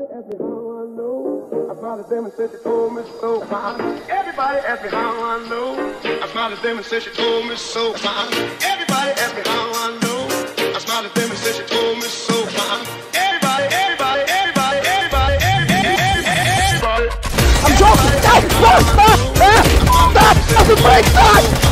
asked me how I know. I smiled at them and said she told me so. Everybody asked me how I know. I smiled at them and said she told me so. Everybody asked me how I know. I smiled at them and said she told me so. Everybody. I'm joking! Stop! Stop! Stop! Stop! Stop! Stop!